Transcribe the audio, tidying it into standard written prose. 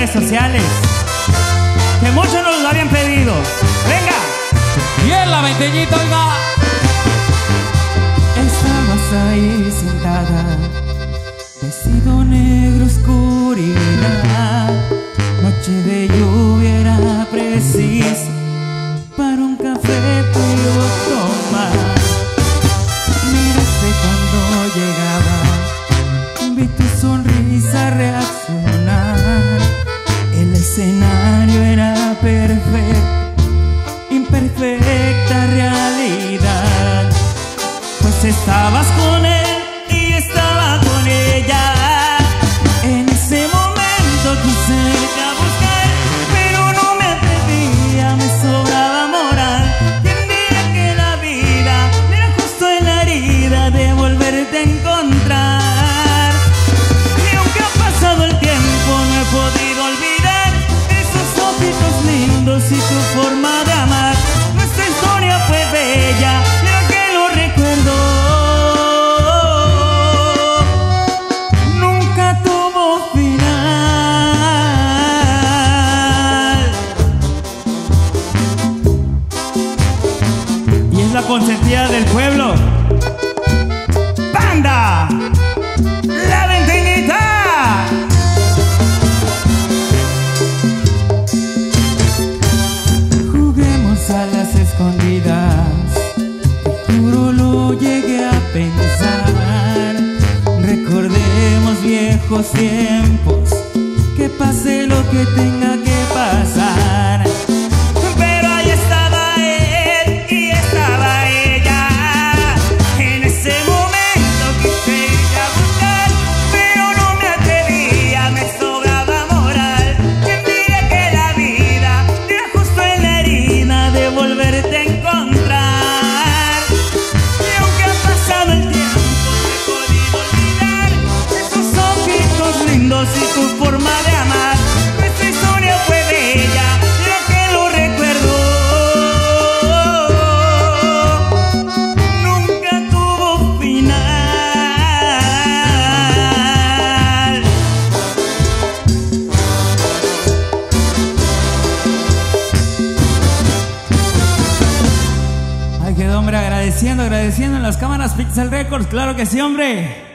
redes sociales, que muchos nos lo habían pedido. ¡Venga! Y en la veinteñita, oiga. Estabas ahí sentada, vestido negro, oscuridad. Noche de lluvia era preciso para un café tú y yo tomar. Miraste cuando llegaba, vi tu sonrisa reaccionar. El escenario era perfecto, imperfecta realidad. Pues estabas con él y estaba con ella. En ese momento quise irte a buscar, pero no me atrevía, me sobraba moral. ¿Quién diría que la vida era justo en la herida de volverte a encontrar? Y aunque ha pasado el tiempo no he podido olvidar esos ojitos lindos y tu forma de amar. Nuestra historia fue bella, pero que lo recuerdo nunca tuvo final. Y es la consentida del pueblo. ¡Banda! ¡La Veinteñita! Juguemos a las escondidas, te juro lo llegué a pensar. Recordemos viejos tiempos, que pase lo que tenga que pasar. Pero ahí estaba él y estaba ella. En ese momento quise irte a buscar, pero no me atrevía, me sobraba moral. ¿Quién diría que la vida era justo en la herida de volverte a encontrar? Y aunque ha pasado el tiempo no he podido olvidar esos ojitos lindos y tu forma de amar. Nuestra historia fue bella, lo que lo recuerdo nunca tuvo final. Ay, quedó, hombre, agradeciendo en las cámaras Pixel Records, claro que sí, hombre.